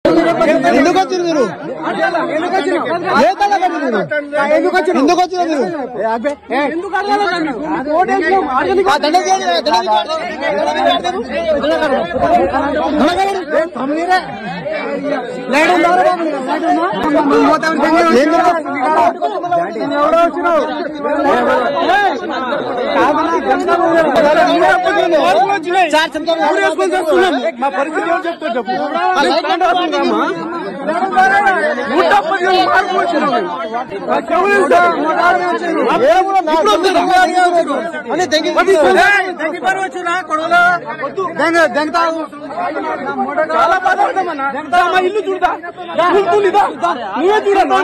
ఎందుకు వచ్చారు మీరు? ఎందుకు వచ్చారు మీరు? మా పరిస్థితి చెప్తా చెప్పు. చాలా బాధపడతామన్నా. మా ఇల్లు చూడదా నువ్వే చూడన్నా.